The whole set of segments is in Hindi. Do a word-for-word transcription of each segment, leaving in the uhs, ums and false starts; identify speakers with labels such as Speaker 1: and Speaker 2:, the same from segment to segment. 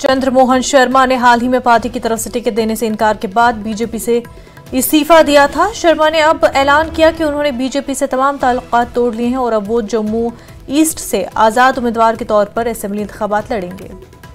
Speaker 1: चंद्रमोहन शर्मा ने हाल ही में पार्टी की तरफ से टिकट देने से इनकार के बाद बीजेपी से इस्तीफा दिया था। शर्मा ने अब ऐलान किया कि उन्होंने बीजेपी से तमाम ताल्लुकात तोड़ लिए हैं और अब वो जम्मू ईस्ट से आजाद उम्मीदवार के तौर पर असेंबली इंतखाबात लड़ेंगे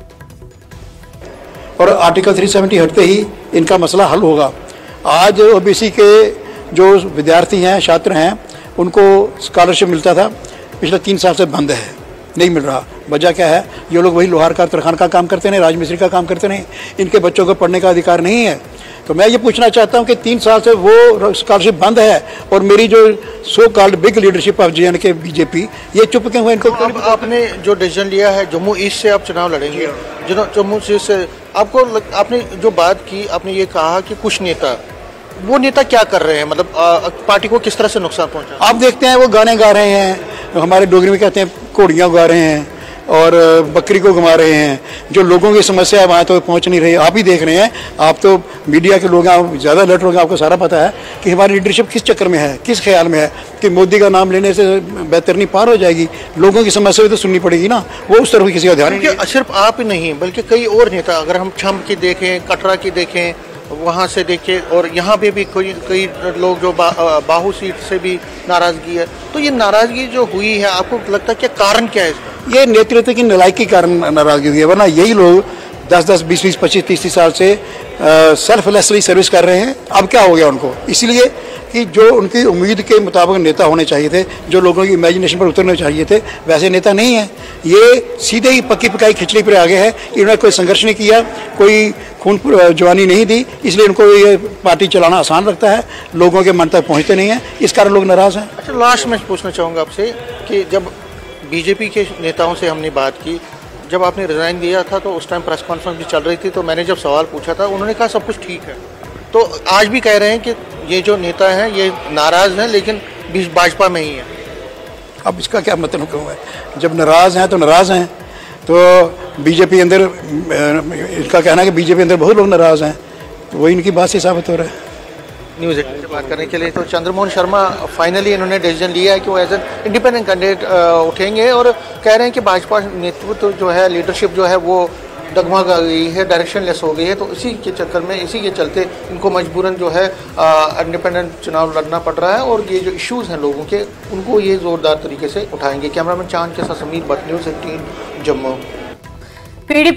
Speaker 2: और आर्टिकल तीन सौ सत्तर हटते ही इनका मसला हल होगा। आज ओबीसी के जो विद्यार्थी हैं, छात्र हैं, उनको स्कॉलरशिप मिलता था, पिछले तीन साल से बंद है, नहीं मिल रहा। वजह क्या है? ये लोग वही लोहार का, तरखान का काम करते नहीं, राजमिस्त्री का काम करते नहीं, इनके बच्चों को पढ़ने का अधिकार नहीं है। तो मैं ये पूछना चाहता हूँ कि तीन साल से वो स्कॉलरशिप बंद है और मेरी जो so called big leadership of J and K BJP ये चुप क्यों हुए? इनको
Speaker 3: तो आपने जो डिसीजन लिया है जम्मू ईस्ट से आप चुनाव लड़ेंगे, जम्मू ईस्ट से आपको आपने जो बात की, आपने ये कहा कि कुछ नेता, वो नेता क्या कर रहे हैं, मतलब आ, पार्टी को किस तरह से नुकसान पहुंचा?
Speaker 2: आप देखते हैं वो गाने गा रहे हैं, हमारे डोगरी में कहते हैं घोड़ियाँ गा रहे हैं और बकरी को घुमा रहे हैं। जो लोगों की समस्या है वहाँ तो पहुँच नहीं रही। आप ही देख रहे हैं, आप तो मीडिया के लोग हैं, ज़्यादा अलर्ट लोग, आपको सारा पता है कि हमारी लीडरशिप किस चक्कर में है, किस ख्याल में है कि मोदी का नाम लेने से बेहतरनी पार हो जाएगी। लोगों की समस्या तो सुननी पड़ेगी ना, वो उस तरफ किसी का ध्यान नहीं।
Speaker 3: सिर्फ आप ही नहीं बल्कि कई और नेता, अगर हम छम की देखें, कटरा की देखें, वहाँ से देखें, और यहाँ पे भी कोई कई लोग जो बा, बाहू सीट से भी नाराज़गी है। तो ये नाराज़गी जो हुई है, आपको लगता है क्या कारण क्या है इसका?
Speaker 2: ये नेतृत्व की नलायकी के कारण नाराज़गी हुई है, वरना यही लोग दस दस बीस बीस पच्चीस तीस तीस साल से सेल्फलेसली सर्विस कर रहे हैं। अब क्या हो गया उनको? इसलिए कि जो उनकी उम्मीद के मुताबिक नेता होने चाहिए थे, जो लोगों की इमेजिनेशन पर उतरने चाहिए थे, वैसे नेता नहीं है। ये सीधे ही पक्की पकाई खिचड़ी पर आगे है। इन्होंने कोई संघर्ष नहीं किया, कोई खून जवानी नहीं दी, इसलिए इनको ये पार्टी चलाना आसान लगता है, लोगों के मन तक पहुँचते नहीं हैं, इस कारण लोग नाराज़ हैं।
Speaker 3: अच्छा, लास्ट में पूछना चाहूँगा आपसे कि जब बीजेपी के नेताओं से हमने बात की, जब आपने रिज़ाइन दिया था तो उस टाइम प्रेस कॉन्फ्रेंस भी चल रही थी, तो मैंने जब सवाल पूछा था उन्होंने कहा सब कुछ ठीक है। तो आज भी कह रहे हैं कि ये जो नेता हैं ये नाराज़ हैं, लेकिन बीच भाजपा में ही है।
Speaker 2: अब इसका क्या मतलब क्यों है? जब नाराज़ हैं तो नाराज़ हैं, तो बीजेपी अंदर, इनका कहना है कि बीजेपी अंदर बहुत लोग नाराज़ हैं, तो वही इनकी बात से साबित हो रहा है।
Speaker 3: न्यूज़ एटीन से बात करने के लिए तो चंद्रमोहन शर्मा फाइनली इन्होंने डिसीजन लिया है कि वो एज एन इंडिपेंडेंट कैंडिडेट उठेंगे और कह रहे हैं कि भाजपा नेतृत्व जो है, लीडरशिप जो है वो डगमगा गई है, डायरेक्शन लेस हो गई है। तो इसी के चक्कर में, इसी के चलते इनको मजबूरन जो है इंडिपेंडेंट चुनाव लड़ना पड़ रहा है और ये जो इश्यूज़ हैं लोगों के, उनको ये ज़ोरदार तरीके से उठाएंगे। कैमरामैन चांद के साथ समीर भट्ट, न्यूज़ एटीन जम्मू।